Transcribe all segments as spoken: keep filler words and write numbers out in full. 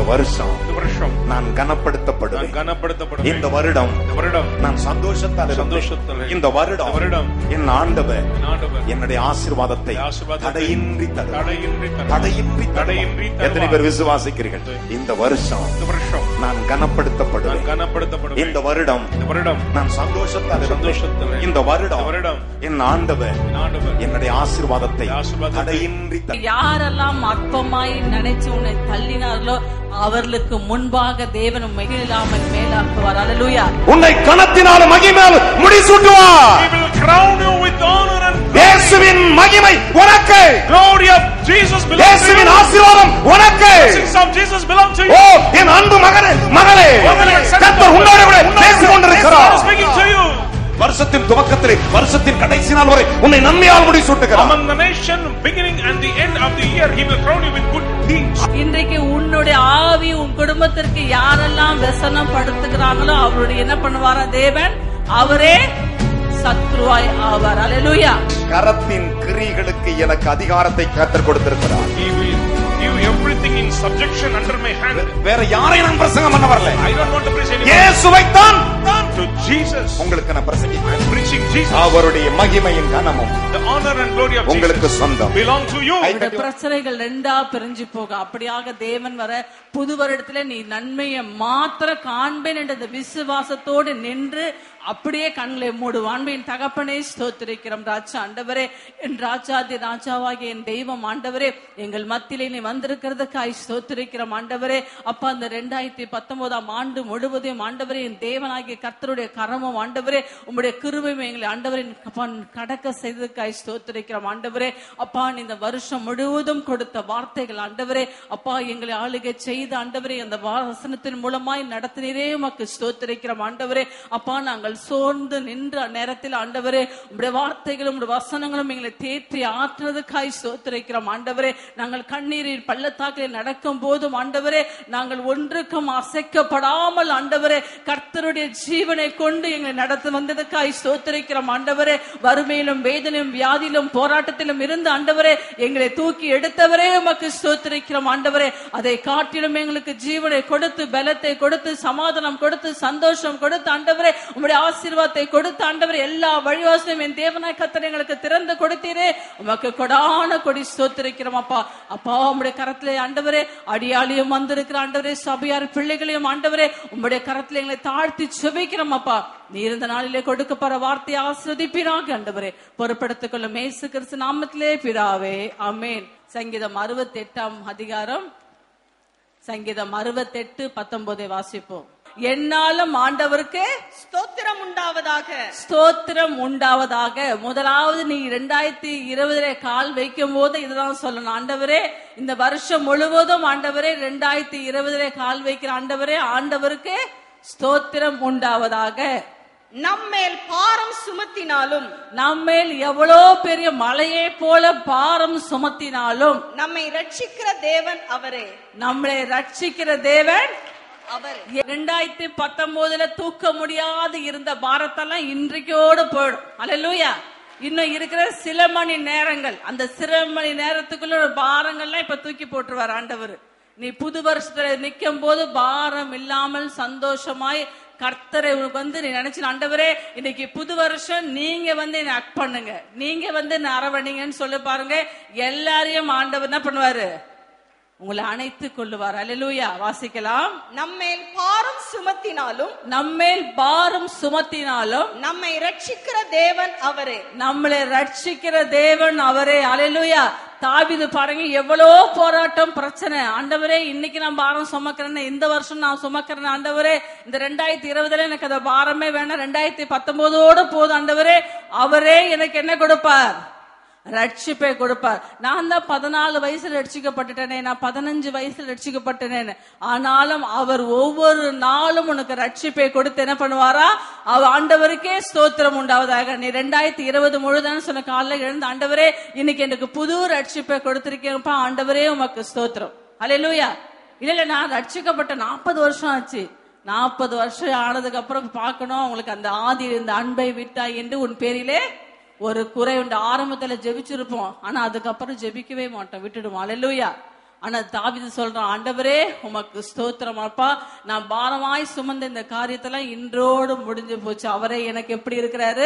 இந்த வருஷம் நான் கனப்படுத்தப்படுவேன். கனப்படுத்தப்படுவேன். இந்த வருடம் நான் சந்தோஷத்தால் சந்தோஷத்தால் இந்த வருடம் வருடம் என் ஆண்டவர் என்னுடைய ஆசீர்வாதத்தை தடையின்றி தடையின்றி தடையின்றி எத்தனை பேர் விசுவாசிக்கிறீர்கள்? இந்த வருஷம் நான் கனப்படுத்தப்படுவேன். கனப்படுத்தப்படுவேன். இந்த வருடம் வருடம் நான் சந்தோஷத்தால் சந்தோஷத்தால் இந்த வருடம் வருடம் என் ஆண்டவர் என்னுடைய ஆசீர்வாதத்தை தடையின்றி. யாரெல்லாம் அற்பமாய் நினைச்சு உன்னை தள்ளினார்களோ அவர்களுக்கு முன்பாக தேவன் மகிழாமல் மேலாக்குவார். அல்லேலூயா. உன்னை கனத்தினால மகிமையால் முடிசூட்டுவார். He will crown you with honor and glory. இயேசுவின் மகிமை உனக்கு. Glory of Jesus belongs to you. இயேசுவின் ஆசீர்வாதம் உனக்கு. Blessings of Jesus belong to you. ஓ என் அன்பு மகனே மகளே, கர்த்தர் உன்னோடு கூட பேசிக் கொண்டிருக்கிறார். Speaking to you. வருஷத்தின் துவக்கத்திலே வருஷத்தின் கடைசி நாள் வரை உன்னை நன்மையால் முடிசூட்டுகிறார். Among the nation beginning and the end of the year he will crown you with good deeds. இன்றைக்கு உன்னுடைய ஆவி உன் குடும்பத்திற்கு யாரெல்லாம் व्यसனம் படுத்துகிறாங்களோ அவருடைய என்ன பண்ணுவாரா தேவன்? அவரே சத்ருவாய் ஆவார். அல்லேலூயா. கரத்தின் கிரியைகளுக்கு எனக்கு அதிகாரத்தை கர்த்தர் கொடுத்திருக்கிறார். He will give everything in subjection under my hand. வேற யாரையும் நான் பிரசங்கம் பண்ண வரல. I don't want to preach anyone. இயேசுவை தான் to Jesus. உங்களுக்கு நான் பிரசங்கிக்கிறேன். I'm preaching Jesus. அவருடைய மகிமையின் கனமும் the honor and glory of உங்களுக்கு Jesus சொந்தம். belong to you. இந்த பிரச்சனைகள் ரெண்டா பிரிஞ்சு போக அப்படியாக தேவன் வர புது வருடத்திலே நீ நன்மையை மாத்திர காண்பேன் என்ற விசுவாசத்தோடு நின்று அப்படியே கண்களை மூடுவான். என் தகப்பனே ஸ்தோத்திரிக்கிறோம் ராஜா. ஆண்டவரே என் ராஜாதி ராஜாவாகிய என் தெய்வம் ஆண்டவரே எங்கள் மத்தியிலே நீ வந்திருக்கிறதுக்காய் ஸ்தோத்திரிக்கிறோம் ஆண்டவரே. அப்பா அந்த ரெண்டாயிரத்தி பத்தொன்பதாம் ஆண்டு முழுவதையும் ஆண்டவரே என் தேவனாகிய கர்த்தருடைய கரமும் ஆண்டவரே உம்முடைய கிருபையும் எங்களை ஆண்டவரின் கடக்க செய்ததுக்காய் ஸ்தோத்திரிக்கிறோம் ஆண்டவரே. அப்பா இந்த வருஷம் முழுவதும் கொடுத்த வார்த்தைகள் ஆண்டவரே அப்பா எங்களை ஆளுகை செய்த ஆண்டவரே அந்த வசனத்தின் மூலமாய் நடத்தினரே உமக்கு ஸ்தோத்திரிக்கிறோம் ஆண்டவரே. அப்பா நாங்கள் சோர்ந்து நின்ற நேரத்தில் ஆண்டவரே உம்முடைய வார்த்தைகளும் உம்முடைய வசனங்களும் எங்களை தேற்றி ஆற்றுவதற்காய் ஸ்தோத்திரிக்கிறோம் ஆண்டவரே. நாங்கள் கண்ணீரில் பள்ளத்தாக்கில் நடக்கும் போதும் ஆண்டவரே நாங்கள் ஒன்றுக்கும் அசைக்கப்படாமல் ஆண்டவரே கர்த்தருடைய ஜீவனை கொண்டு எங்களை நடத்தி வந்ததுக்காய் ஸ்தோத்திரிக்கிறோம் ஆண்டவரே. வறுமையிலும் வேதனையும் வியாதியிலும் போராட்டத்திலும் இருந்து ஆண்டவரே எங்களை தூக்கி எடுத்தவரே உமக்கு ஸ்தோத்திரிக்கிறோம் ஆண்டவரே. அதை காட்டிலும் எங்களுக்கு ஜீவனை கொடுத்து பலத்தை கொடுத்து சமாதானம் கொடுத்து சந்தோஷம் கொடுத்து ஆண்டவரே உம்முடைய ஆசீர்வாதத்தை கொடுத்து ஆண்டவரே எல்லா வழிவாசலையும் என் தேவனாய் கர்த்தர் எங்களுக்கு திறந்து கொடுத்தீரே உமக்கு கொடான கொடி ஸ்தோத்திரிக்கிறோம் அப்பா. அப்பா உம்முடைய கரத்திலே ஆண்டவரே அடியாளியும் வந்திருக்கிற ஆண்டவரே சபையார் பிள்ளைகளையும் ஆண்டவரே உம்முடைய கரத்திலே எங்களை தாழ்த்தி செபிக்கிறோம் அப்பா. நீ இருந்த நாளிலே கொடுக்கப்படுற வார்த்தையை ஆசீர்வதிப்பீராக ஆண்டவரே. பொறுப்படுத்திக் கொள்ளும் இயேசு கிறிஸ்து நாமத்திலே பிதாவே ஆமென். சங்கீதம் அறுபத்தி எட்டாம் அதிகாரம் சங்கீதம் அறுபத்தி எட்டு பத்தொன்பதை வாசிப்போம். என்னாலும் ஆண்டவருக்கு ஸ்தோத்திரம் உண்டாவதாக ஸ்தோத்திரம் உண்டாவதாக. முதலாவது நீ இரண்டாயிரத்தி இருபதுல கால் வைக்கும் போது இதுதான் சொல்லணும். ஆண்டவரே இந்த வருஷம் முழுவதும் ஆண்டவரே இரண்டாயிரத்தி இருபதுல கால் வைக்கிற ஆண்டவரே ஆண்டவருக்கு ஸ்தோத்திரம் உண்டாவதாக. நம்மேல் பாரம் சுமத்தினாலும் நம்மேல் எவ்வளோ பெரிய மலையை போல பாரம் சுமத்தினாலும் நம்மை ரட்சிக்கிற தேவன் அவரே. நம்மளை ரட்சிக்கிற தேவன் அவர். இரண்டாயிரத்தி பத்தொன்பதுல தூக்க முடியாது இருந்த பாரத்தெல்லாம் இன்றைக்கோடு போயிடும். அல்லேலூயா. இன்னும் இருக்கிற சில மணி நேரங்கள் அந்த சில மணி நேரத்துக்குள்ள பாரங்கள்லாம் இப்ப தூக்கி போட்டுருவார் ஆண்டவர். நீ புது வருஷத்துல நிக்கும் போது பாரம் இல்லாமல் சந்தோஷமாய் கர்த்தரை வந்து நீ நினைச்சு ஆண்டவரே இன்னைக்கு புது வருஷம் நீங்க வந்து என்ன அக் பண்ணுங்க நீங்க வந்து என்ன அரவணைங்கன்னு சொல்லி பாருங்க. எல்லாரையும் ஆண்டவர் என்ன பண்ணுவாரு? உங்களை அணைத்துக் கொள்ளுவார். அல்லேலூயா. வாசிக்கலாம். நம்மேல் பாரம் சுமத்தினாலும் நம்மேல் பாரம் சுமத்தினாலும் நம்மை ரட்சிக்கிற தேவன் அவரே. நம்மளை ரட்சிக்கிற தேவன் அவரே. அல்லேலூயா. தாவீது பாருங்க எவ்வளோ போராட்டம் பிரச்சனை. ஆண்டவரே இன்னைக்கு நான் பாரம் சுமக்கிறேன்னு இந்த வருஷம் நான் சுமக்கிறேன் ஆண்டவரே. இந்த ரெண்டாயிரத்தி இருபதுல எனக்கு அந்த பாரமே வேணாம். ரெண்டாயிரத்தி பத்தொன்பதோட போதும் ஆண்டவரே. அவரே எனக்கு என்ன கொடுப்பார்? ரட்சிப்பை கொடுப்பார். நான் தான் பதினாலு வயசுல ரட்சிக்கப்பட்டுட்டேனே, நான் பதினஞ்சு வயசுல ரட்சிக்கப்பட்டேனே. ஆனாலும் அவர் ஒவ்வொரு நாளும் உனக்கு ரட்சிப்பை கொடுத்து என்ன பண்ணுவாரா? அவ ஆண்டவருக்கே ஸ்தோத்திரம் உண்டாவதாக. நீ ரெண்டாயிரத்தி இருபது முழுதான்னு சொன்ன காலையில எழுந்து ஆண்டவரே இன்னைக்கு எனக்கு புது ரட்சிப்பை கொடுத்திருக்கேன்ப்பா ஆண்டவரே உமக்கு ஸ்தோத்திரம். அல்லேலூயா. இல்ல இல்ல நான் ரட்சிக்கப்பட்ட நாற்பது வருஷம் ஆச்சு. நாற்பது வருஷம் ஆனதுக்கு அப்புறம் பார்க்கணும் உங்களுக்கு அந்த ஆதி இந்த அன்பை விட்டா என்று உன் பேரிலே ஒரு குறை உண்டு. ஆரம்பத்துல ஜெபிச்சிருப்போம், ஆனா அதுக்கப்புறம் ஜெபிக்கவே மாட்டோம், விட்டுடுவோம். அல்லேலூயா. ஆனா தாவீது சொல்றான், ஆண்டவரே உமக்கு ஸ்தோத்திரம் அப்பா, நான் பாரமாய் சுமந்த இந்த காரியத்தெல்லாம் இன்றோடு முடிஞ்சு போச்சு. அவரே எனக்கு எப்படி இருக்கிறாரு?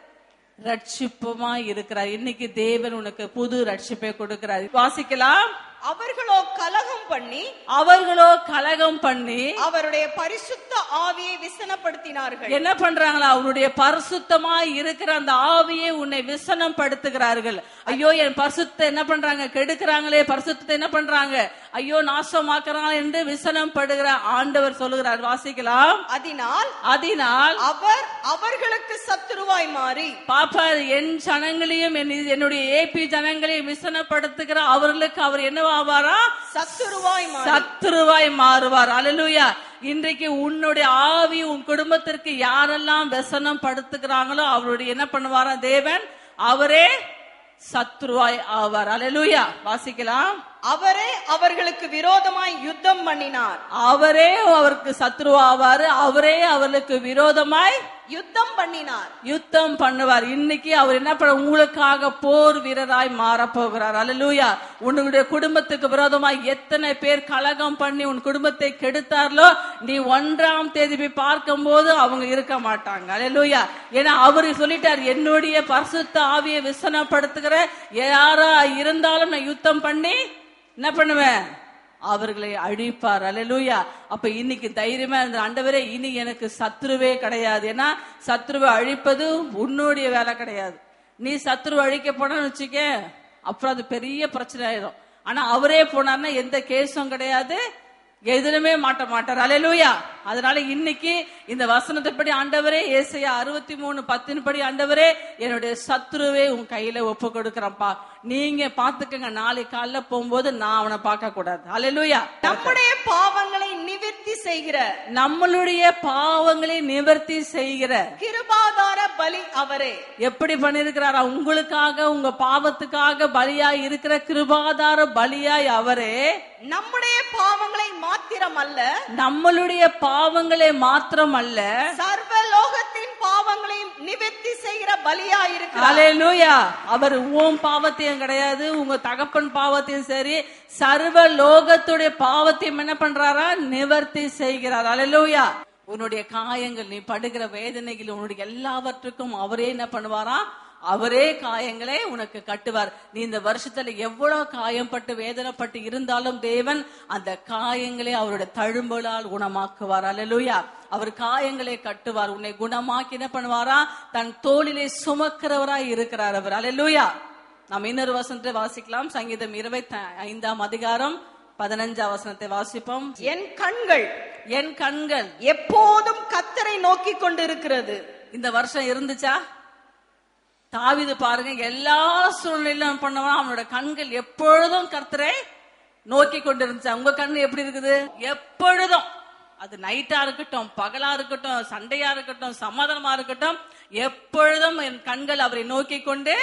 ரட்சிப்புமா இருக்கிறார். இன்னைக்கு தேவன் உனக்கு புது ரட்சிப்பை கொடுக்கிறார். வாசிக்கலாம். அவர்களோ கலகம் பண்ணி அவர்களோ கலகம் பண்ணி அவருடைய பரிசுத்த ஆவியை விசனப்படுத்தினார்கள். என்ன பண்றாங்களா? அவருடைய பரிசுத்தமா இருக்கிற அந்த ஆவியை உன்னை விசனம் படுத்துகிறார்கள். ஐயோ என் பரிசுத்த என்ன பண்றாங்க? கெடுக்கிறாங்களே, பரிசுத்தத்தை என்ன பண்றாங்க? ஐயோ நாசமாக்குறாங்க என்று விசனம் படுகிற ஆண்டவர் சொல்லுகிறார். வாசிக்கலாம். அதனால் அதனால் அவர் அவர்களுக்கு சத்துருவாய் மாறி, பாப்பா என் ஜனங்களையும் என்னுடைய ஏபி ஜனங்களையும் விசனப்படுத்துகிற அவர்களுக்கு அவர் என்ன ஆவாரா? சத்துருவாய் சத்துருவாய் மாறுவார். அல்லேலூயா. இன்றைக்கு உன்னுடைய ஆவி உன் குடும்பத்திற்கு யாரெல்லாம் விசனம் படுத்துகிறாங்களோ அவருடைய என்ன பண்ணுவாரா தேவன்? அவரே சத்துருவாய் ஆவார். அல்லேலூயா. வாசிக்கலாம். அவரே அவர்களுக்கு விரோதமாய் யுத்தம் பண்ணினார். அவரே அவருக்கு சத்ருவாவாரு. அவரே அவர்களுக்கு விரோதமாய் யுத்தம் பண்ணினார், யுத்தம் பண்ணுவார். இன்னைக்கு அவர் என்ன பண்ண? உங்களுக்காக போர் வீரராய் மாற போகிறார். அல்லேலூயா. உன்னுடைய குடும்பத்துக்கு விரோதமாய் எத்தனை பேர் கலகம் பண்ணி உன் குடும்பத்தை கெடுத்தார்களோ, நீ ஒன்றாம் தேதி போய் பார்க்கும் போது அவங்க இருக்க மாட்டாங்க. அல்லேலூயா. ஏன்னா அவரு சொல்லிட்டார், என்னுடைய பரிசுத்த ஆவியை விசனப்படுத்துகிற யாரா இருந்தாலும் நான் யுத்தம் பண்ணி என்ன பண்ணுவேன்? அவர்களை அழிப்பார். அல்லேலூயா. அப்ப இன்னைக்கு தைரியமா இருந்த ஆண்டவரே, இனி எனக்கு சத்ருவே கிடையாது. ஏன்னா சத்ருவை அழிப்பது உன்னுடைய வேலை கிடையாது. நீ சத்ருவை அழிக்க போனான்னு வச்சுக்க, அப்புறம் அது பெரிய பிரச்சனை ஆயிடும். ஆனா அவரே போனார்னா எந்த கேஸும் கிடையாது, எதிலுமே மாட்ட மாட்டார். அல்லேலூயா. அதனால இன்னைக்கு இந்த வசனத்தை படி ஆண்டவரே, ஏசாயா அறுபத்தி மூணு பத்தின் படி ஆண்டவரே, என்னுடைய சத்ருவே உன் கையில ஒப்பு கொடுக்கிறப்பா, நீங்க பாத்துக்கங்க. நாளை காலைல போகும்போது நான் அவனை பார்க்க கூடாது. அல்லேலூயா. நம்முடைய பாவங்களை நிவர்த்தி செய்கிற நம்மளுடைய பாவங்களை நிவர்த்தி செய்கிற கிருபாதார பலி அவரே. எப்படி பண்ணிருக்கிறாரா? உங்களுக்காக உங்க பாவத்துக்காக பலியாய் இருக்கிற கிருபாதார பலியாய் அவரே. நம்முடைய பாவங்களை மாத்திரம் அல்ல, நம்மளுடைய பாவங்களை மாத்திரம் அல்ல, சர்வலோகத்தின் பாவங்களையும் நிவர்த்தி செய்கிற பலியாய் இருக்கிறார். அல்லேலூயா. அவர் உன் பாவத்தையும் கிடையாது, உங்க தகப்பன் பாவத்தையும் சரி, சர்வ லோகத்துடைய பாவத்தையும் என்ன பண்றாரா? நிவர்த்தி செய்கிறார். அல்லேலூயா. உன்னுடைய காயங்கள், நீ படுகிற வேதனைகள், உன்னுடைய எல்லாவற்றுக்கும் அவரே என்ன பண்ணுவாரா? அவரே காயங்களே உனக்கு கட்டுவார். நீ இந்த வருஷத்துல எவ்வளவு காயம்பட்டு வேதனைப்பட்டு இருந்தாலும் தேவன் அந்த காயங்களே அவருடைய தழும்பலால் குணமாக்குவார். அல்லேலூயா. அவர் காயங்களே கட்டுவார். உன்னை குணமாக்கி என்ன பண்ணுவாரா? தன் தோளிலே சுமக்கிறவராய் இருக்கிறார் அவர். அல்லேலூயா. நாம் இன்னொரு வசனத்தை வாசிக்கலாம். சங்கீதம் இருபத்தி ஐந்தாம் அதிகாரம் பதினஞ்சாம் வசனத்தை வாசிப்போம். என் கண்கள் என் கண்கள் எப்போதும் கர்த்தரை நோக்கி கொண்டிருக்கிறது. இந்த வருஷம் இருந்துச்சா? தாவீது பாருங்க, எல்லா சூழ்நிலையிலும் பண்ணவன் அவனோட கண்கள் எப்பொழுதும் கர்த்தரை நோக்கி கொண்டிருந்துச்சா? உங்க கண்ணு எப்படி இருக்குது? எப்பொழுதும், அது நைட்டா இருக்கட்டும், பகலா இருக்கட்டும், சண்டையா இருக்கட்டும், சமாதானமா இருக்கட்டும், எப்பொழுதும் என் கண்கள் அவரை நோக்கி கொண்டு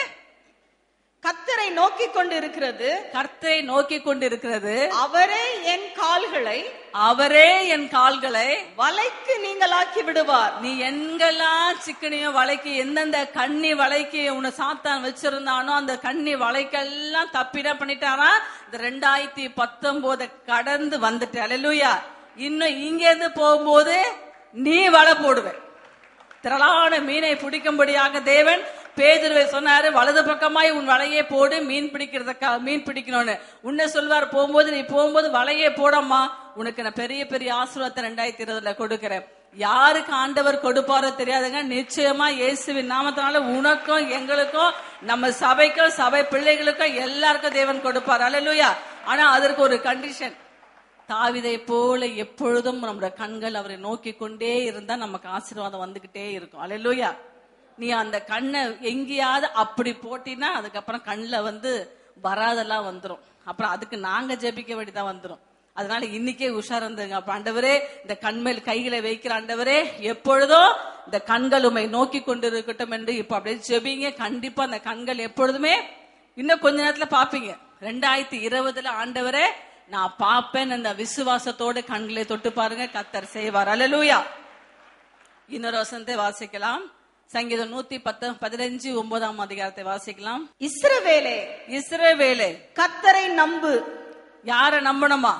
கர்த்தரை நோக்கி கொண்டு இருக்கிறது. கர்த்தரை நோக்கி கொண்டு இருக்கிறது. அவரே என் கால்களை அவரே என் கால்களை வலைக்கு நீங்களாக்கி விடுவார். நீ எங்கெல்லாம் சிக்கனையும் வலைக்கு, எந்தெந்த கண்ணி வலைக்கு உன்னை சாத்தான் வச்சிருந்தானோ அந்த கண்ணி வலைக்கெல்லாம் தப்பிட பண்ணிட்டாரா? இந்த ரெண்டாயிரத்தி பத்தொன்பது கடந்து வந்துட்டு. அல்லேலூயா. இன்னும் இங்க இருந்து போகும்போது நீ வலை போடுவே. திரளான மீனை பிடிக்கும்படியாக தேவன் பேதுருவை சொன்னாரு, வலது பக்கமாய் உன் வலையே போடு, மீன் பிடிக்கிறதுக்கா மீன் பிடிக்கணும்னு. உன்னை சொல்வார், போகும்போது நீ போகும்போது வலையே போடம்மா, உனக்கு நான் பெரிய பெரிய ஆசீர்வாதத்தை ரெண்டாயிரத்தி இருபதுல கொடுக்கிறேன். யாருக்கு ஆண்டவர் கொடுப்பாரோ தெரியாதுங்க. நிச்சயமா இயேசுவின் நாமத்தினால உனக்கும் எங்களுக்கும் நம்ம சபைக்கும் சபை பிள்ளைகளுக்கும் எல்லாருக்கும் தேவன் கொடுப்பார். அல்லேலூயா. ஆனா அதற்கு ஒரு கண்டிஷன். தாவீதை போல எப்பொழுதும் நம்முடைய கண்கள் அவரை நோக்கி கொண்டே இருந்தா நமக்கு ஆசீர்வாதம் வந்துகிட்டே இருக்கும். அல்லேலூயா. நீ அந்த கண்ணை எங்கேயாவது அப்படி போட்டினா அதுக்கப்புறம் கண்ணுல வந்து வராதெல்லாம் வந்துரும். அப்புறம் அதுக்கு நாங்க ஜெபிக்க வேண்டியதான் வந்துரும். அதனால இன்னைக்கே உஷார் இருந்துங்க. அப்ப ஆண்டவரே, இந்த கண்மேல் கைகளை வைக்கிற ஆண்டவரே, எப்பொழுதும் இந்த கண்கள் உம்மை நோக்கி கொண்டு இருக்கட்டும் என்று இப்ப அப்படியே ஜெபிங்க. கண்டிப்பா அந்த கண்கள் எப்பொழுதுமே, இன்னும் கொஞ்ச நேரத்துல பாப்பீங்க. ரெண்டாயிரத்தி இருபதுல ஆண்டவரே நான் பாப்பேன், அந்த விசுவாசத்தோடு கண்களை தொட்டு பாருங்க, கர்த்தர் செய்வார். அல்லேலூயா. இன்னொரு வசனத்தை வாசிக்கலாம். சங்கீதம் நூத்தி பத்து பதினஞ்சு ஒன்பதாம் அதிகாரத்தை வாசிக்கலாம். இஸ்ரவேலே இஸ்ரவேலே கர்த்தரை நம்பு, யார நம்பணுமா?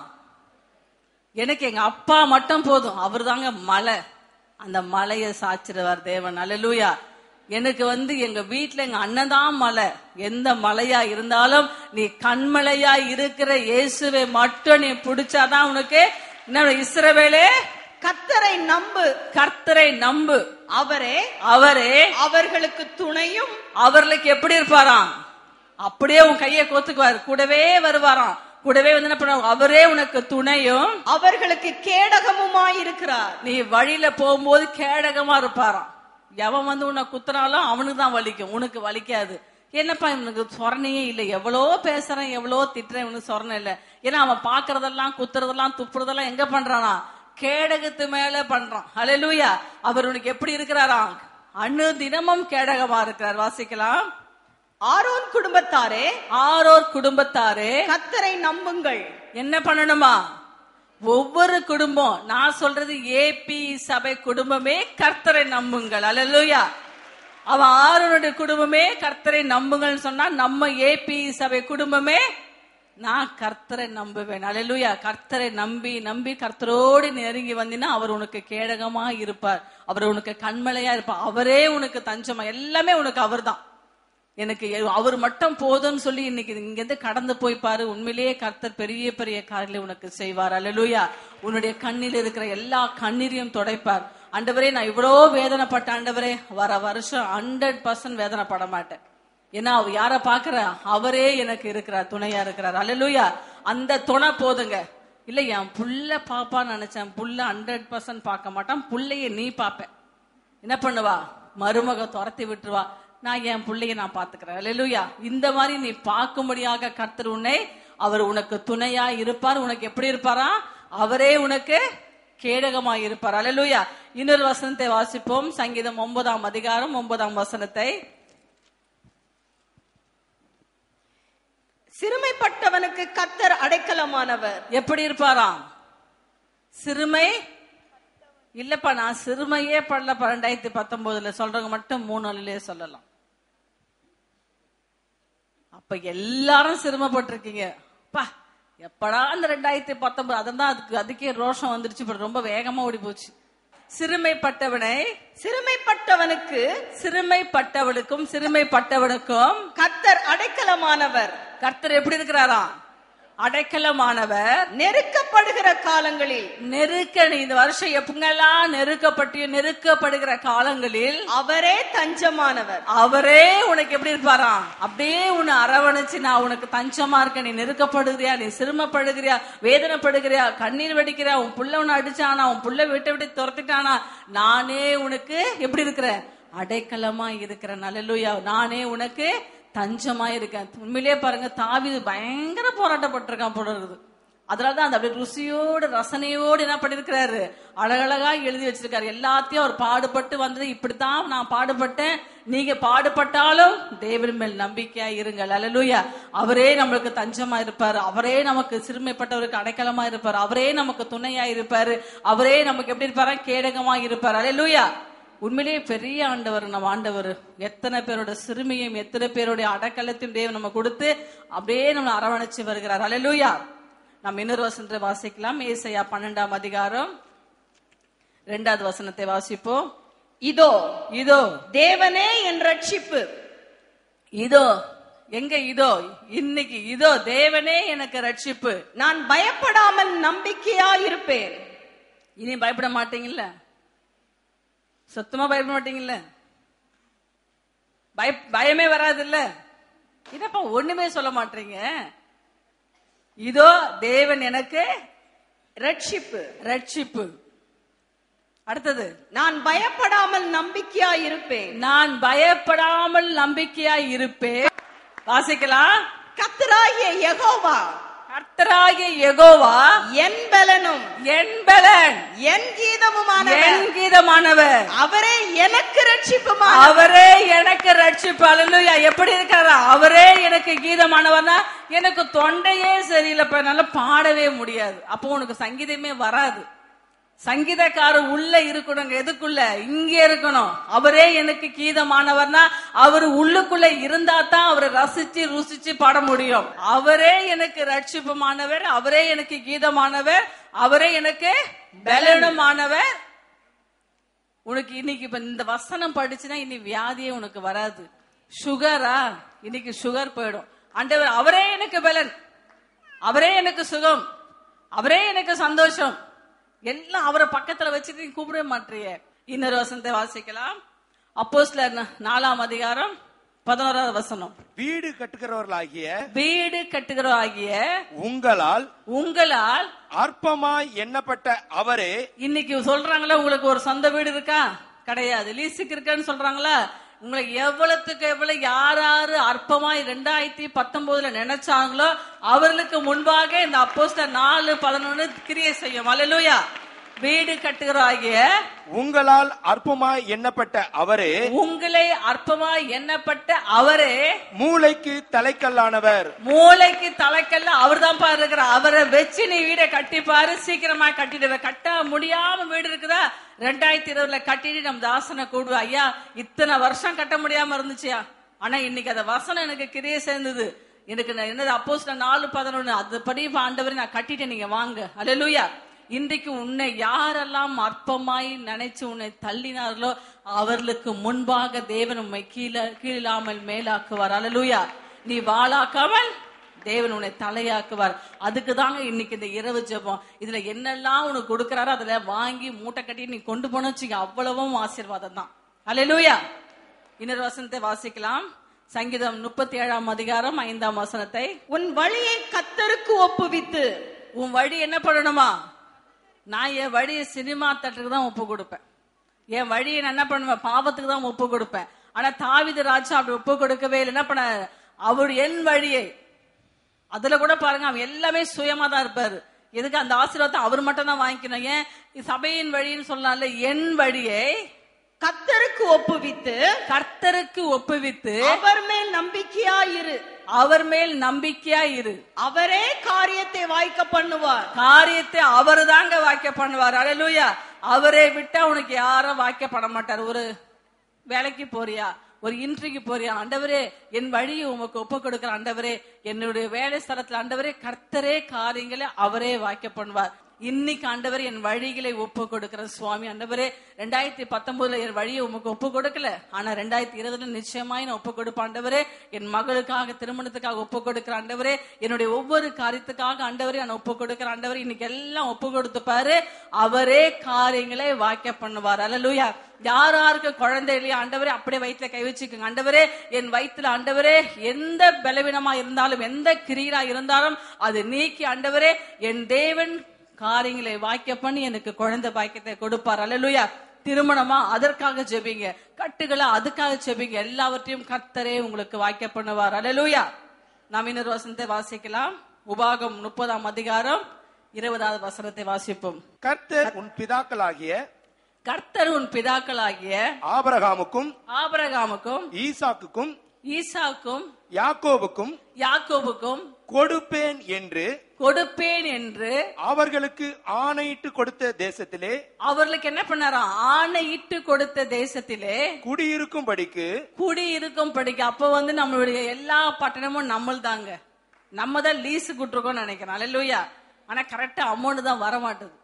எனக்கு எங்க அப்பா மட்டும் போதும், அவர் தாங்க மலை. அந்த மலையை சாச்சிருவார் தேவன். அல்லேலூயா. எனக்கு வந்து எங்க வீட்டுல எங்க அண்ணன் தான் மலை. எந்த மலையா இருந்தாலும் நீ கண்மலையா இருக்கிற இயேசுவை மட்டும் நீ பிடிச்சாதான் உனக்கு என்ன. இஸ்ரவேலே கர்த்தரை நம்பு, கர்த்தரை நம்பு, அவரே அவரே அவர்களுக்கு துணையும். அவர்களுக்கு எப்படி இருப்பாராம்? அப்படியே உன் கையை கோத்துக்குவார், கூடவே வருவாராம். கூடவே வந்து என்ன பண்ண, அவரே உனக்கு துணையும் அவர்களுக்கு கேடகமுமாய் இருக்கிறார். நீ வழியில போகும்போது கேடகமா இருப்பாராம். எவன் வந்து உன்னை குத்துறாலும் அவனுக்கு தான் வலிக்கும், உனக்கு வலிக்காது. என்னப்பா இவனுக்கு சொரணையே இல்லை, எவ்வளோ பேசுறேன் எவ்வளோ திட்டுறேன், இவனுக்கு சொரணை இல்லை. ஏன்னா அவன் பாக்குறதெல்லாம் குத்துறதெல்லாம் துப்புறதெல்லாம் எங்க பண்றானா? கேடகத்து மேல பண்றான். அல்லேலூயா. அவர் உனக்கு எப்படி இருக்கிறாராம்? அணு தினமும் கேடகமா இருக்கிறார். வாசிக்கலாம். ஆரோன் குடும்பத்தாரே, ஆரோர் குடும்பத்தாரே கர்த்தரை நம்புங்கள். என்ன பண்ணணுமா? ஒவ்வொரு குடும்பம், நான் சொல்றது ஏபி சபை குடும்பமே கர்த்தரை நம்புங்கள். அல்லேலூயா. அவன் ஆரோனுடைய குடும்பமே கர்த்தரை நம்புங்கள் சொன்னா, நம்ம ஏபி சபை குடும்பமே நான் கர்த்தரை நம்புவேன். அல்லேலூயா. கர்த்தரை நம்பி நம்பி கர்த்தரோடு நெருங்கி வந்தீங்கன்னா அவர் உனக்கு கேடகமா இருப்பார், அவர் உனக்கு கண்மலையா இருப்பார், அவரே உனக்கு தஞ்சமா. எல்லாமே உனக்கு அவர் தான். எனக்கு அவர் மட்டும் போதும்னு சொல்லி இன்னைக்கு இங்க இருந்து கடந்து போய் பாரு, உண்மையிலேயே கர்த்தர் பெரிய பெரிய காரியங்களை உனக்கு செய்வார். அல்லேலூயா. உன்னுடைய கண்ணில் இருக்கிற எல்லா கண்ணீரையும் துடைப்பார். ஆண்டவரே, நான் இவ்வளோ வேதனைப்பட்ட ஆண்டவரே, வர வருஷம் ஹண்ட்ரட் பர்சன்ட் வேதனைப்பட மாட்டேன். ஏன்னா அவர் யார பாக்குற, அவரே எனக்கு இருக்கிறார், துணையா இருக்கிறார். அல்லேலூயா. அந்த துணை போதுங்க. இல்ல என் புள்ள பாப்பான்னு நினைச்சேன், புள்ள ஹண்ட்ரட் பர்சன்ட் பார்க்க மாட்டான், புள்ளைய நீ பாப்ப. என்ன பண்ணுவா? மருமக துரத்தி விட்டுருவா, நான் என் பிள்ளைய நான் பாத்துக்கிறேன். அல்லேலூயா. இந்த மாதிரி நீ பார்க்கும்படியாக கர்த்தர் உன்னை, அவர் உனக்கு துணையா இருப்பார். உனக்கு எப்படி இருப்பாரா? அவரே உனக்கு கேடகமா இருப்பார். அல்லேலூயா. இன்னொரு வசனத்தை வாசிப்போம். சங்கீதம் ஒன்பதாம் அதிகாரம் ஒன்பதாம் வசனத்தை. சிறுமைப்பட்டவனுக்கு கர்த்தர் அடைக்கலமானவர். எப்படி இருப்பாராம்? சிறுமை இல்லப்பா, நான் சிறுமையே படல. ரெண்டாயிரத்தி பத்தொன்பதுல சொல்றவங்க மட்டும் மூணு நாளிலே சொல்லலாம். அப்ப எல்லாரும் சிரமப்பட்டிருக்கீங்க. பா எப்படா அந்த ரெண்டாயிரத்தி பத்தொன்பது, அதான் அதுக்கு அதுக்கே ரோஷம் வந்துருச்சு, ரொம்ப வேகமா ஓடி போச்சு. சிறுமைப்பட்டவனை, சிறுமைப்பட்டவனுக்கு, சிறுமைப்பட்டவனுக்கும் சிறுமைப்பட்டவனுக்கும் கர்த்தர் அடைக்கலமானவர். கர்த்தர் எப்படி இருக்கிறாரா? அடைக்கலமானவர். நெருக்கப்படுகிற காலங்களில், நெருக்க இந்த வருஷம் எப்பங்கெல்லாம் நெருக்கப்பட்டு நெருக்கப்படுகிற காலங்களில் அவரே தஞ்சமானவர். அவரே உனக்கு எப்படி இருப்பாரா? அப்படியே உன்னை அரவணைச்சு, நான் உனக்கு தஞ்சமா இருக்க, நீ நெருக்கப்படுகிறியா, நீ சிரமப்படுகிறியா, வேதனைப்படுகிறியா, கண்ணீர் வெடிக்கிறியா, உன் புள்ள உன்னை அடிச்சானா, உன் புள்ள விட்டு விட்டு துரத்திட்டானா, நானே உனக்கு எப்படி இருக்கிறேன்? அடைக்கலமா இருக்கிறேன். அல்லேலூயா. நானே உனக்கு தஞ்சமா இருக்கேன். உண்மையிலேயே பாருங்க, தாவீது பயங்கர போராட்டப்பட்டிருக்கான் போல இருக்குது. அதனாலதான் அந்த அப்படியே ருசியோடு ரசனையோடு என்ன பண்ணிருக்கிறாரு, அழகழகா எழுதி வச்சிருக்காரு. எல்லாத்தையும் அவர் பாடுபட்டு வந்தது, இப்படித்தான் நான் பாடுபட்டேன், நீங்க பாடுபட்டாலும் தேவன் மேல் நம்பிக்கையா இருங்கள். அல்லேலூயா. அவரே நம்மளுக்கு தஞ்சமா இருப்பாரு, அவரே நமக்கு சிறுமைப்பட்டவருக்கு அடைக்கலமா இருப்பாரு, அவரே நமக்கு துணையா இருப்பாரு, அவரே நமக்கு எப்படி இருப்பாரு? கேடகமா இருப்பாரு. அல்லேலூயா. உண்மையிலேயே பெரிய ஆண்டவர் நம்ம ஆண்டவர். எத்தனை பேரோட சிறுமியும் எத்தனை பேருடைய அடக்கலத்தையும் தேவன் நம்ம கொடுத்து அப்படியே நம்ம அரவணைச்சு வருகிறார். அல்லேலூயா. நாம் இன்னொரு வசனத்தை வாசிக்கலாம். ஏசாயா பன்னெண்டாம் அதிகாரம் இரண்டாவது வசனத்தை வாசிப்போம். இதோ இதோ தேவனே என் ரட்சிப்பு. இதோ எங்க? இதோ இன்னைக்கு இதோ தேவனே எனக்கு ரட்சிப்பு. நான் பயப்படாமல் நம்பிக்கையா இருப்பேன். இனி பயப்பட மாட்டீங்கல்ல? சுத்தமா பயப்பட மாட்டீங்கல்ல? பய பயமே வராது இல்ல? இதப்பா ஒண்ணுமே சொல்ல மாட்டீங்க. இதோ தேவன் எனக்கு ரட்சிப்பு, ரட்சிப்பு. அடுத்தது, நான் பயப்படாமல் நம்பிக்கையா இருப்பேன். நான் பயப்படாமல் நம்பிக்கையா இருப்பேன். வாசிக்கலாம். கர்த்தராகிய யெகோவா, கர்த்தராகிய யெகோவா என் பலனும் என் பலன் என் கீதமுமானவர், என் கீதமானவர், அவரே எனக்கு ரட்சிப்புமானவர். அவரே எனக்கு ரட்சிப்பு. அல்லேலூயா. எப்படி இருக்காரா? அவரே எனக்கு கீதமானவர்னா, எனக்கு தொண்டையே சரியில்லைப்ப, என்னால பாடவே முடியாது. அப்போ உனக்கு சங்கீதமே வராது. சங்கீதக்காரர் உள்ள இருக்கணுங்க. எதுக்குள்ள? இங்க இருக்கணும். அவரே எனக்கு கீதமானவர்னா அவரு உள்ளுக்குள்ள இருந்தா தான் அவரை ரசிச்சு ருசிச்சு பாட முடியும். அவரே எனக்கு ரட்சிப்புமானவர், அவரே எனக்கு கீதமானவர், அவரே எனக்கு பலனமானவர். உனக்கு இன்னைக்கு இப்ப இந்த வசனம் படிச்சுன்னா இனி வியாதியே உனக்கு வராது. சுகரா? இன்னைக்கு சுகர் போயிடும். ஆண்டவர் அவரே எனக்கு பலன், அவரே எனக்கு சுகம், அவரே எனக்கு சந்தோஷம், எல்லாம் அவரை பக்கத்துல வச்சுட்டு நீ கூப்பிடவே மாட்டிய. இன்னொரு வசனத்தை வாசிக்கலாம். அப்போஸ்தலர் நாலாம் அதிகாரம் பதினோராவது வசனம். வீடு கட்டுகிறவர்களாகிய வீடு கட்டுகிறவராகிய உங்களால் உங்களால் அற்பமாய் எண்ணப்பட்ட அவரே. இன்னைக்கு சொல்றாங்களா உங்களுக்கு ஒரு சொந்த வீடு இருக்கா? கிடையாது. லீஸுக்கு இருக்கான்னு சொல்றாங்களா? உங்களுக்கு எவ்வளவுக்கு எவ்வளவு யாராரு அற்பமாய் ரெண்டாயிரத்தி பத்தொன்பதுல நினைச்சாங்களோ அவர்களுக்கு முன்பாக இந்த அப்போஸ்தலர் நாலு பதினொன்னு கிரியை செய்யும். அல்லேலூயா. வீடு கட்டுகிறாகிய உங்களால் அற்பமாய் எண்ணப்பட்ட அவரே, உங்களை அற்பமாய் எண்ணப்பட்ட அவரே மூளைக்கு தலைக்கல்லானவர். மூளைக்கு தலைக்கல்ல அவர் தான் பாரு இருக்கிறார். அவரை வச்சு நீ வீடை கட்டிப்பாரு, சீக்கிரமா கட்டிடுவ. கட்ட முடியாம வீடு இருக்குதா? ரெண்டாயிரத்தி இருபதுல கட்டிட்டு நம்ம தாசனை கூடுவா. ஐயா இத்தனை வருஷம் கட்ட முடியாம இருந்துச்சியா, ஆனா இன்னைக்கு அந்த வசனம் எனக்கு கிரியை சேர்ந்தது. எனக்கு என்னது அப்போஸ்தலர் நாலு பதினொன்னு அதுபடி ஆண்டவரை நான் கட்டிட்டேன், நீங்க வாங்க. அல்லேலூயா. இன்றைக்கு உன்னை யாரெல்லாம் அற்பமாய் நினைச்சு உன்னை தள்ளினார்களோ அவர்களுக்கு முன்பாக தேவன் உண்மை கீழே கீழாமல் மேலாக்குவார். அல்லேலூயா. நீ வாளாக்காமல் தேவன் உன்னை தலையாக்குவார். அதுக்கு தாங்க இன்னைக்கு இந்த இரவு ஜெபம். இதுல என்னெல்லாம் உனக்கு கொடுக்கறாரோ அதுல வாங்கி மூட்டை கட்டி நீ கொண்டு போனோம், அவ்வளவும் ஆசீர்வாதம் தான். அல்லேலூயா. இன்னொரு வசனத்தை வாசிக்கலாம். சங்கீதம் முப்பத்தி ஏழாம் அதிகாரம் ஐந்தாம் வசனத்தை. உன் வழியை கர்த்தருக்கு ஒப்புவித்து. உன் வழி என்ன பண்ணணுமா? நான் என் வழியை சினிமா தட்டுக்கு தான் ஒப்பு கொடுப்பேன். என் வழியை நான் என்ன பண்ணுவேன்? பாவத்துக்கு தான் ஒப்பு கொடுப்பேன். ஆனா தாவீது ராஜா அப்படி ஒப்பு கொடுக்கவே இல்லை. என்ன பண்ண? அவர் என் வழியை, அதுல கூட பாருங்க அவன் எல்லாமே சுயமா தான் இருப்பாரு. எதுக்கு அந்த ஆசீர்வாதத்தை அவர் மட்டும் தான் வாங்கிக்கணும்? ஏன் சபையின் வழின்னு சொல்லலாம்ல. என் வழியை கர்த்தருக்கு ஒப்புவித்து, கர்த்தருக்கு ஒப்புவித்து அவர் மேல் நம்பிக்கையா இரு, அவர் மேல் நம்பிக்கையா இரு. அவரே காரியத்தை வாய்க்க பண்ணுவார். காரியத்தை அவரு தாங்க வாய்க்க பண்ணுவார். அல்லேலூயா. அவரை விட்டா உனக்கு யாரும் வாய்க்க பண்ண மாட்டார். ஒரு வேலைக்கு போறியா, ஒரு இன்டர்வியூக்கு போறியா, ஆண்டவரே என் வழியை உமக்கு ஒப்பு கொடுக்கிற ஆண்டவரே, என்னுடைய வேலை ஸ்தலத்துல ஆண்டவரே கர்த்தரே காரியங்களை அவரே வாய்க்க பண்ணுவார். இன்னைக்கு ஆண்டவர் என் வழிகளை ஒப்பு கொடுக்கிற சுவாமி. ஆண்டவரே ரெண்டாயிரத்தி பத்தொன்பதுல என் வழியை உமக்கு ஒப்பு கொடுக்கல, ஆனா ரெண்டாயிரத்தி இருபதுல நிச்சயமாய் நான் ஒப்பு கொடுப்பேன் ஆண்டவரே. என் மகளுக்காக திருமணத்துக்காக ஒப்பு கொடுக்கிற ஆண்டவரே, என்னுடைய ஒவ்வொரு காரியத்துக்காக ஆண்டவரே நான் ஒப்பு கொடுக்கிற ஆண்டவரே. இன்னைக்கு எல்லாம் ஒப்பு கொடுத்துப்பாரு, அவரே காரியங்களை வாய்க்க பண்ணுவார். அல்லேலூயா. யார் யாருக்கு குழந்தை இல்லையா ஆண்டவரே அப்படியே வயிற்றுல கை வச்சுக்கோங்க. ஆண்டவரே என் வயிற்றுல ஆண்டவரே எந்த பலவீனமா இருந்தாலும் எந்த கிரீரா இருந்தாலும் அது நீக்கி ஆண்டவரே என் தேவன் காரியங்களை வாய்க்க பண்ணி எனக்கு குழந்தை பாக்கியத்தை கொடுப்பார். அல்லேலூயா. திருமணமா அதற்காக ஜெபிங்க, கட்டுகளா அதுக்காக ஜெபிங்க, எல்லாவற்றையும் கர்த்தரே உங்களுக்கு வாய்க்க பண்ணுவார். அல்லேலூயா. நாம் இன்னொரு வசனத்தை வாசிக்கலாம். உபாகம் முப்பதாம் அதிகாரம் இருபதாவது வசனத்தை வாசிப்போம். கர்த்தர் உன் பிதாக்களாகிய கர்த்தர் உன் பிதாக்களாகிய ஆபிரகாமுக்கும் ஆபிரகாமுக்கும் ஈசாக்குக்கும் ஈசாக்கும் யாக்கோபுக்கும் யாக்கோபுக்கும் கொடுப்பேன் என்று கொடுப்பேன் என்று அவர்களுக்கு ஆணையிட்டு கொடுத்த தேசத்திலே, அவர்களுக்கு என்ன பண்ணாராம்? ஆணையிட்டு கொடுத்த தேசத்திலே குடியிருக்கும்படிக்கு குடியிருக்கும் படிக்க. அப்ப வந்து நம்மளுடைய எல்லா பட்டணமும் நம்மள் தாங்க, நம்ம தான் லீஸு கூட்டிருக்கோம்னு நினைக்கிறேன். அல்லேலூயா. ஆனா கரெக்டா அமௌண்ட் தான் வர மாட்டேது.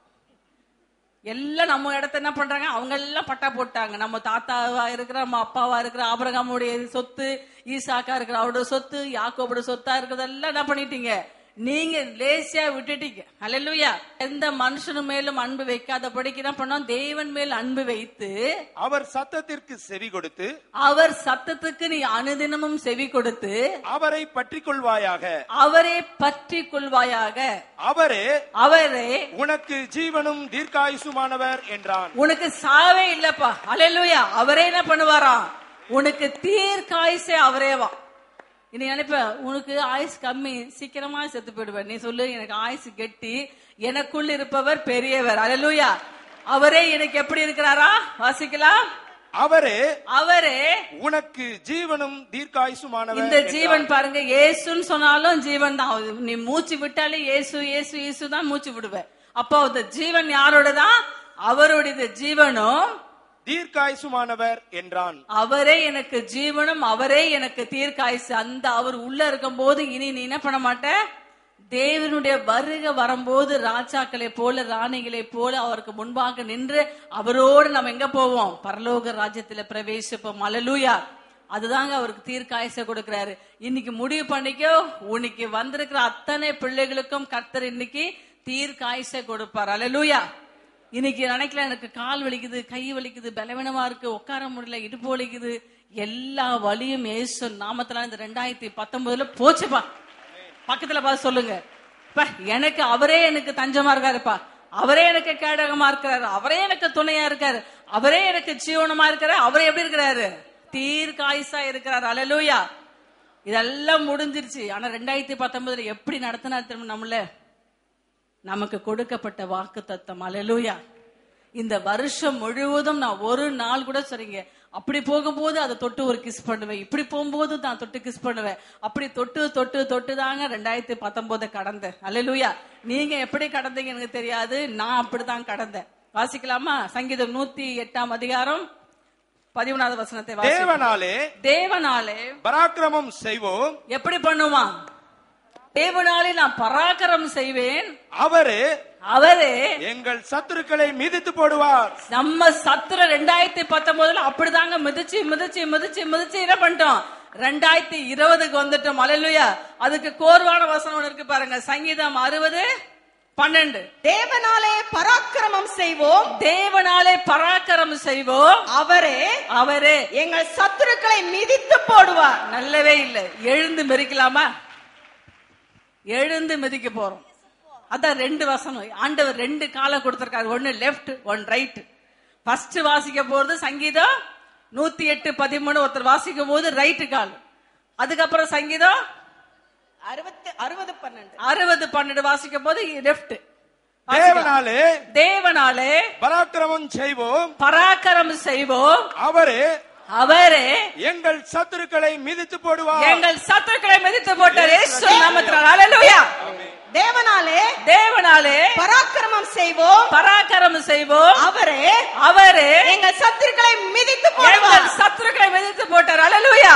எல்லாம் நம்ம இடத்த என்ன பண்றாங்க? அவங்க எல்லாம் பட்டா போட்டாங்க. நம்ம தாத்தாவா இருக்கிற, நம்ம அப்பாவா இருக்கிற ஆபிரகாமுடைய சொத்து, ஈசாக்கா இருக்கிற அவரோட சொத்து, யாக்கோபோட சொத்தா இருக்கிறதெல்லாம் என்ன பண்ணிட்டீங்க? நீங்க லேசியா விட்டுட்டீங்க. அல்லேலூயா. எந்த மனுஷனு மேலும் அன்பு வைக்காதபடிக்கு என்ன பண்ணோம்? தேவன் மேல் அன்பு வைத்து அவர் சத்தத்திற்கு செவி கொடுத்து, அவர் சத்தத்துக்கு நீ அனுதினமும் செவி கொடுத்து அவரை பற்றி கொள்வாயாக, அவரே பற்றி கொள்வாயாக, அவரே அவரே உனக்கு ஜீவனும் தீர்க்காயுசுமானவர் என்றான். உனக்கு சாவே இல்லப்பா. அல்லேலூயா. அவரே என்ன பண்ணுவாராம்? உனக்கு தீர்க்காயுசே அவரேவா. நீ நினைப்ப உனக்கு ஆயுசு கம்மி, சீக்கிரமா செத்து போயிடுவேன். நீ சொல்லு எனக்கு ஆயுசு கெட்டி, எனக்குள் இருப்பவர் பெரியவர். அல்லேலூயா. அவரே எனக்கு எப்படி இருக்கிறாரா? வாசிக்கலாம். அவரே அவரே உனக்கு ஜீவனும் தீர்க்காயுசுமானவர். இந்த ஜீவன் பாருங்க, இயேசுன்னு சொன்னாலும் ஜீவன் தான். நீ மூச்சு விட்டாலே இயேசு இயேசு இயேசு தான் மூச்சு விடுவேன். அப்போ அந்த ஜீவன் யாரோடதான்? அவருடைய ஜீவனும் தீர்க்காயுசுமானவர் என்றான். அவரே எனக்கு ஜீவனும் அவரே எனக்கு தீர்க்காயுசு. அந்த அவர் உள்ள இருக்கும் போது இனி நீ என்ன பண்ண மாட்ட? தேவனுடைய வருகை வரும்போது ராஜாக்களை போல ராணிகளை போல அவருக்கு முன்பாக நின்று அவரோடு நம்ம எங்க போவோம்? பரலோக ராஜ்யத்துல பிரவேசிப்போம். அல்லேலூயா. அதுதாங்க அவருக்கு தீர்க்காயுசை கொடுக்கிறாரு. இன்னைக்கு முடிவு பண்ணிக்கோ, உனக்கு வந்திருக்கிற அத்தனை பிள்ளைகளுக்கும் கர்த்தர் இன்னைக்கு தீர்க்காயுசை கொடுப்பார். அல்லேலூயா. இன்னைக்கு நினைக்கல, எனக்கு கால் வலிக்குது, கை வலிக்குது, பலவீனமா இருக்கு, உட்கார முடியல, இடுப்பு வலிக்குது, எல்லா வலியும் இயேசு நாமத்துல இந்த ரெண்டாயிரத்தி பத்தொன்பதுல போச்சுப்பா. பக்கத்துல பார்த்து சொல்லுங்க, எனக்கு அவரே எனக்கு தஞ்சமா இருக்காருப்பா, அவரே எனக்கு கேடகமா இருக்கிறாரு, அவரே எனக்கு துணையா இருக்காரு, அவரே எனக்கு ஜீவனமா இருக்காரு. அவரே எப்படி இருக்கிறாரு? தீர்க்காயுசா இருக்கிறாரு. அல்லேலூயா. இதெல்லாம் முடிஞ்சிருச்சு. ஆனா ரெண்டாயிரத்தி பத்தொன்பதுல எப்படி நடத்தினார் திரும்ப நம்மள? நமக்கு கொடுக்கப்பட்ட வாக்கு தத்தம். அல்லேலூயா. இந்த வருஷம் முழுவதும் நான் ஒரு நாள் கூட சரிங்க அப்படி போகும்போது அதை தொட்டு ஒரு கிஸ் பண்ணுவேன், இப்படி போகும்போது நான் தொட்டு கிஸ் பண்ணுவேன், அப்படி தொட்டு தொட்டு தொட்டு தாங்க ரெண்டாயிரத்தி பத்தொன்பது கடந்தேன். அல்லேலூயா. நீங்க எப்படி கடந்தீங்க எனக்கு தெரியாது, நான் அப்படிதான் கடந்தேன். வாசிக்கலாமா? சங்கீதம் நூத்தி எட்டாம் அதிகாரம் பதிமூணாவது வசனத்தை. தேவனாலே தேவனாலே பராக்கிரமம் செய்வோம். எப்படி பண்ணுவான்? தேவனாலே நான் பராக்கிரமம் செய்வேன். அவரே அவரே எங்கள் சத்துருக்களை மிதித்து போடுவார். நம்ம சத்துரு ரெண்டாயிரத்தி பத்தொன்பதுல அப்படிதாங்க மிதிச்சு மிதிச்சு மிதிச்சு மிதிச்சு என்ன பண்ணிட்டோம்? ரெண்டாயிரத்தி இருபதுக்கு வந்துட்டோம். அல்லேலூயா. அதுக்கு கோர்வான வசனம் இருக்கு பாருங்க. சங்கீதம் அறுபது பன்னெண்டு. தேவனாலே பராக்கிரமம் செய்வோம். தேவனாலே பராக்கிரமம் செய்வோம். அவரே அவரே எங்கள் சத்துருக்களை மிதித்து போடுவார். நல்லவே இல்லை. எழுந்து மிதிக்கலாமா? எழுந்து மிதிக்க போறோம். அதான் ரெண்டு வசனம். ஆண்டவர் ரெண்டு காலம் கொடுத்திருக்காரு, ஒன்னு லெப்ட் ஒன் ரைட். ஃபர்ஸ்ட் வாசிக்க போறது சங்கீதம் நூத்தி எட்டு பதிமூணு ஒருத்தர் வாசிக்கும் போது ரைட்டு கால். அதுக்கப்புறம் சங்கீதம் அறுபது அறுபது பன்னெண்டு அறுபது பன்னெண்டு வாசிக்கும் போது லெப்ட். தேவனாலே தேவனாலே பராக்கிரமம் செய்வோம். பராக்கிரமம் செய்வோம். அவரே அவரே எங்கள் சத்துருக்களை மிதித்து போடுவார். எங்கள் சத்துருக்களை மிதித்து போட்டார். இயேசு நாமத்தினால. அல்லேலூயா. தேவனாலே தேவனாலே பராக்கிரமம் செய்வோம். பராக்கிரமம் செய்வோம். அவரே அவரே எங்கள் சத்துருக்களை மிதித்து எங்கள் போடுவார். சத்துருக்களை மிதித்து போட்டார். அல்லேலூயா.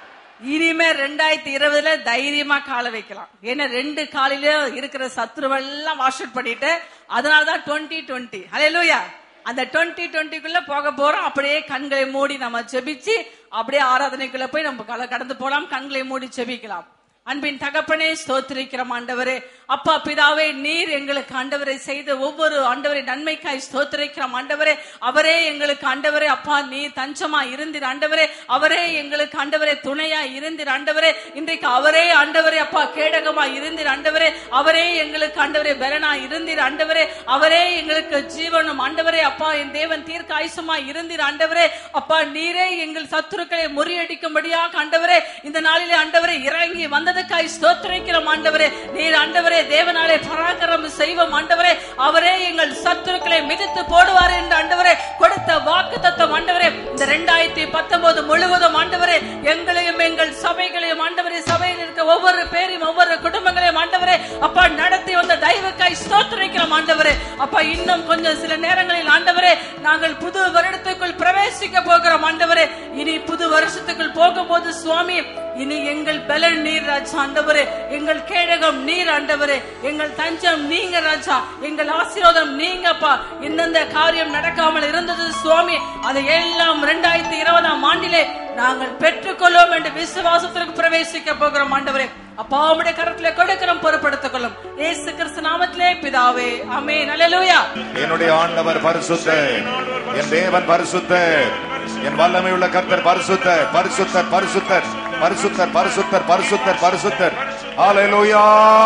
இனிமே ரெண்டாயிரத்தி இருபதுல தைரியமா கால வைக்கலாம். ஏன்னா ரெண்டு காலில இருக்கிற சத்துருவெல்லாம் வாஷ் அவுட் பண்ணிட்டு, அதனாலதான் டுவெண்ட்டி டுவெண்ட்டி. அல்லேலூயா. அந்த டுவெண்ட்டி டுவெண்ட்டிக்குள்ள போக போறோம். அப்படியே கண்களை மூடி நம்ம ஜெபிச்சு அப்படியே ஆராதனைக்குள்ள போய் நம்ம கடந்து போலாம். கண்களை மூடி ஜெபிக்கலாம். அன்பின் தகப்பனே, ஸ்தோத்திரிக்கிறோம் ஆண்டவரே. அப்பா பிதாவே, நீர் எங்களுக்கு ஆண்டவரை செய்த ஒவ்வொரு ஆண்டவரை நன்மைக்காய் ஸ்தோத்திரிக்கிறோம் ஆண்டவரே. அவரே எங்களுக்கு ஆண்டவரே அப்பா நீர் தஞ்சமா இருந்தீர் ஆண்டவரே. அவரே எங்களுக்கு ஆண்டவரே துணையா இருந்தீர் ஆண்டவரே. இன்றைக்கு அவரே ஆண்டவரே அப்பா கேடகமா இருந்தீர் ஆண்டவரே. அவரே எங்களுக்கு ஆண்டவரே பலனா இருந்தீர் ஆண்டவரே. அவரே எங்களுக்கு ஜீவனும் ஆண்டவரே அப்பா என் தேவன் தீர்க்க ஆயுசுமா இருந்தீர் ஆண்டவரே. அப்பா நீரே எங்கள் சத்துருக்களை முறியடிக்கும்படியாக ஆண்டவரே இந்த நாளிலே ஆண்டவரே இறங்கி வந்த ஸ்தோத்திரிக்கிறோம் ஆண்டவரே. நீர் ஆண்டவரே தேவனாலே பராக்கிரமம் செய்வோம் ஆண்டவரே. அவரே எங்கள் சத்துருக்களை மிதித்து போடுவார் என்று ஆண்டவரே கொடுத்த வாக்குத்தத்தம் ஆண்டவரே இந்த ரெண்டாயிரத்தி பத்தொன்பது முழுவதும் ஆண்டவரே எங்களையும் எங்கள் சபைகளையும் ஆண்டவரே சபையில் இருக்க ஒவ்வொரு பேரையும் ஒவ்வொரு குடும்பங்களையும் ஆண்டவரே அப்பா நடத்தி வந்த தயவுக்காய் ஸ்தோத்திரிக்கிறோம் ஆண்டவரே. அப்பா இன்னும் கொஞ்சம் சில நேரங்களில் ஆண்டவரே நாங்கள் புது வருடத்துக்குள் பிரவேசிக்க போகிறோம் ஆண்டவரே. இனி புது வருஷத்துக்குள் போகும்போது சுவாமி இனி எங்கள் பலன் நீர் ராஜா ஆண்டவரே, எங்கள் கேடகம் நீர் ஆண்டவரே, எங்கள் தஞ்சம் நீங்க ராஜா, எங்கள் ஆசீர்வாதம் நீங்கப்பா. இந்தந்த காரியம் நடக்காமல் இருந்தது சுவாமி, அதை எல்லாம் இரண்டாயிரத்தி இருபதாம் ஆண்டிலே நாங்கள் பெற்றுக்கொள்வோம் என்று விசுவாசத்திற்கு பிரவேசிக்க போகிறோம் ஆண்டவரே. அப்பா உம்முடைய கரத்திலே கொடுக்கிறோம், பொறுப்படுத்திக் கொள்ளும் இயேசு கிறிஸ்து நாமத்திலே பிதாவே, ஆமென். அல்லேலூயா. என்னுடைய ஆண்டவர் பரிசுத்தர், என் தேவன் பரிசுத்தர், என் வல்லமை உள்ள கர்த்தர் பரிசுத்தர், பரிசுத்தர் பரிசுத்தர் பரிசுத்தர் பரிசுத்தர் பரிசுத்தர் பரிசுத்தர். அல்லேலூயா.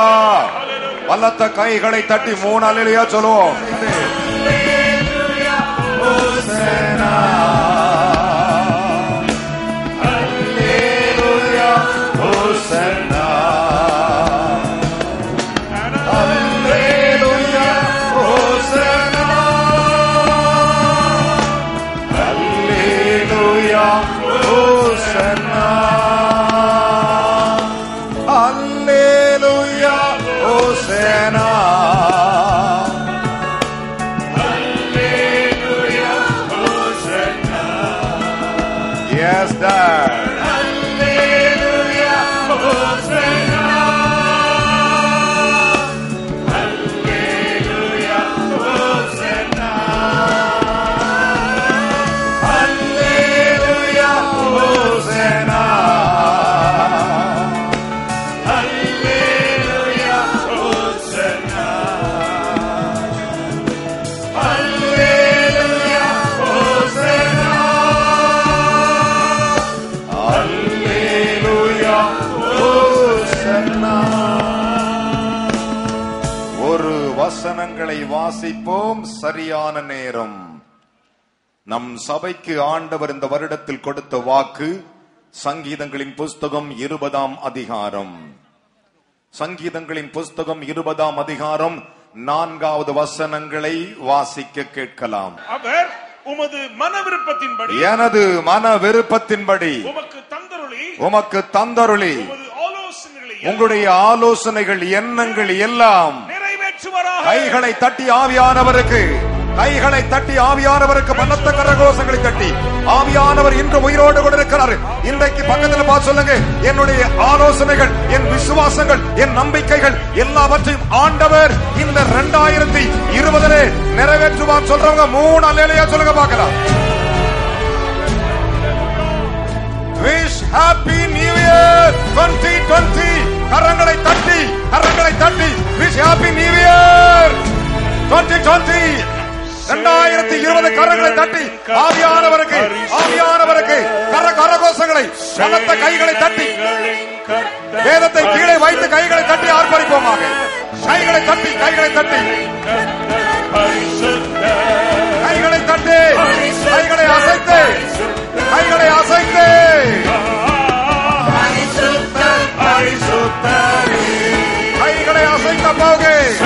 வல்லத்த கைகளை தட்டி மூணு அல்லேலூயா சொல்லுவோம். ஹோசனா அல்லேலூயா ஹோசனா அல்லேலூயா ஹோசனா அல்லேலூயா ஹோசனா அல்லேலூயா ஹோசனா வசனங்களை வாசிப்போம். சரியான நேரம். நம் சபைக்கு ஆண்டவர் இந்த வருடத்தில் கொடுத்த வாக்கு சங்கீதங்களின் புஸ்தகம் இருபதாம் அதிகாரம். சங்கீதங்களின் புஸ்தகம் இருபதாம் அதிகாரம் நான்காவது வசனங்களை வாசிக்க கேட்கலாம். அவர் உமது மன விருப்பத்தின்படி, எனது மன விருப்பத்தின்படி உமக்கு தந்தருளி, உமக்கு தந்தருளி உமது ஆலோசனைகளை, உங்களுடைய ஆலோசனைகள் எண்ணங்கள் எல்லாம் நிறைவேற்றுவாராக. கைகளை தட்டி ஆவியானவருக்கு, கைகளை தட்டி ஆவியானவருக்கு மனத்த கரகோஷங்களை தட்டி, ஆவியானவர் இன்று உயிரோடு கூட இருக்கிறார். இன்றைக்கு பக்கத்தில் பார்த்து சொல்லுங்க, என்னுடைய ஆலோசனைகள், என் விசுவாசங்கள், என் நம்பிக்கைகள் எல்லாவற்றையும் ஆண்டவர் இந்த இரண்டாயிரத்தி இருபதிலே நிறைவேற்றுவார். சொல்றவங்க மூணு அல்லேலூயா சொல்லுங்க பார்க்கலாம். Wish happy new year twenty twenty. கரங்களை தட்டி, கரங்களை தட்டி, wish happy new year twenty twenty. இரண்டாயிரத்தி இருபது கரங்களை தட்டி ஆவியானவருக்கு, ஆவியானவருக்கு கர கரகோஷங்களை, பலத்த கைகளை தட்டி, வேதத்தை கீழே வைத்து கைகளை தட்டி ஆர்ப்பரிப்போமாக. கைகளை தட்டி, கைகளை தட்டி, கைகளை தட்டி, கைகளை அசைத்து, கைகளை அசைத்து, கைகளை அசைத்த போக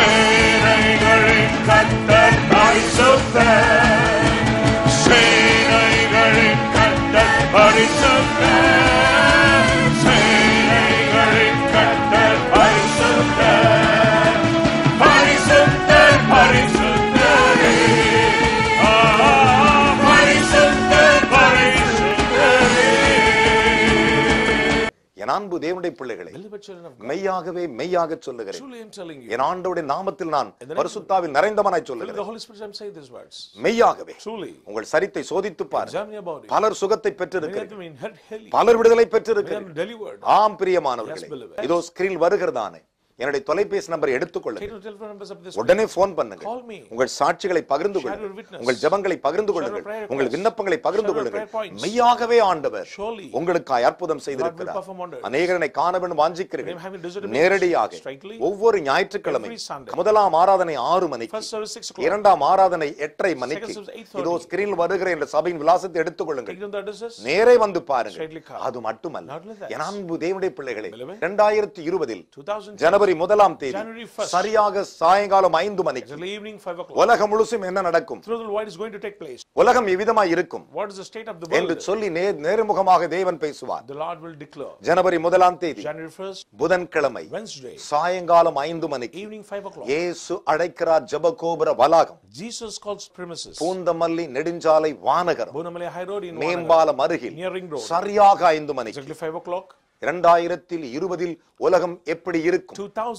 சேனைகளின் கர்த்தர் பரிசுத்தர், சேனைகளின் கர்த்தர் பரிசுத்தர், பரிசுத்தர், பரிசுத்தரே, பரிசுத்தர், பரிசுத்தரே. என் அன்பு தேவனுடைய பிள்ளைகளே, மெய்யாகவே மெய்யாக சொல்லுகிறேன், என் ஆண்டவருடைய நாமத்தில் நான் பரிசுத்தாவில் நிறைந்தவனாய் சொல்லுகிறேன். மெய்யாகவே உங்கள் சரித்தை சோதித்து பார். பலர் சுகத்தை பெற்றிருக்கிறேன், பலர் விடுதலை பெற்றிருக்கிறேன். ஆம் பிரியமானவர்களே, இதோ ஸ்கிரீன் வருகிறதானே என்னுடைய தொலைபேசி நம்பரை எடுத்துக்கொள்ளுங்கள். உடனே போன் பண்ணுங்க. உங்கள் சாட்சிகளை பகிர்ந்து கொள்ளுங்கள், உங்கள் ஜெபங்களை பகிர்ந்து கொள்ளுங்கள், உங்கள் விண்ணப்பங்களை பகிர்ந்து கொள்ளுங்கள். மெய்யாகவே ஆண்டவர் உங்களுக்காய் அற்புதம் செய்திருக்கிறார். அநேகரை காண வேண்டும் வாஞ்சிக்கிறீர்கள். நேரடியாக ஒவ்வொரு ஞாயிற்றுக்கிழமை முதலாம் ஆராதனை ஆறு மணிக்கு, இரண்டாம் ஆராதனை எட்டரை மணிக்கு இதோ ஸ்கிரீனில் வருகிற இந்த சபையின் விலாசத்தை எடுத்துக் கொள்ளுங்கள். நேரே வந்து பாருங்கள். அது மட்டுமல்ல, என் அன்பு தேவனுடைய பிள்ளைகளே, இரண்டாயிரத்தி இருபதில் ஜனவரி முதலாம் தேதி சரியாக சாயங்காலம் ஐந்து மணிக்கு உலகம் முழுசும் என்ன நடக்கும், உலகம் எவ்விதமாய் இருக்கும் என்று சொல்லி நேர்முகமாக தேவன் பேசுவார். ஜனவரி முதலாம் தேதி புதன்கிழமை சாயங்காலம் ஐந்து மணிக்கு இயேசு அழைக்கிறார் ஜெபகோபுர வளாகம், பூந்தமல்லி நெடுஞ்சாலை வானகரம் மேம்பாலம் அருகில் சரியாக ஐந்து மணிக்கு. இரண்டாயிரத்தில் இருபதில் உலகம் எப்படி இருக்கும்?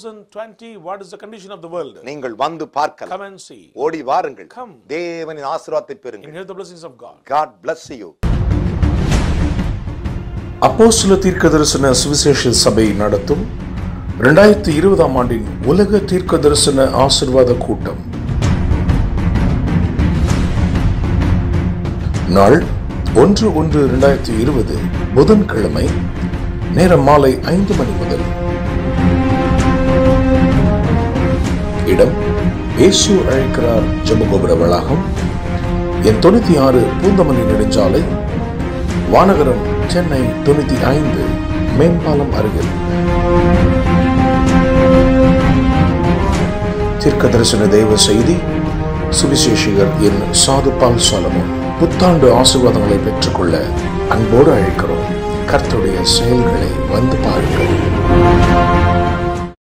நீங்கள் வந்து பார்க்கலாம். ஓடி வாருங்கள். தேவனின் ஆசீர்வாதத்தை பெறுங்கள். God bless you. அப்போஸ்தல தீர்க்கதரிசன சுவிசேஷ சபை நடத்தும் இரண்டாயிரத்தி இருபதாம் ஆண்டின் உலக தீர்க்கதரிசன ஆசீர்வாத கூட்டம். நாள் ஒன்று ஒன்று இரண்டாயிரத்தி இருபது புதன்கிழமை, நேரம் மாலை ஐந்து மணி முதல். இடம் இயேசு அழைக்கிறார் ஜெபகோபுர வளாகம், எண் தொண்ணூத்தி ஆறு பூந்தமல்லி நெடுஞ்சாலை வானகரம், சென்னை தொண்ணூத்தி ஐந்து மேம்பாலம் அருகில். தீர்க்க தரிசன தேவ செய்தி சுவிசேஷகர் என் சாதுபால் சாலமோன். புத்தாண்டு ஆசீர்வாதங்களை பெற்றுக்கொள்ள அன்போடு அழைக்கிறோம். கர்த்தருடைய செயல்களை வந்து பாருங்கள்.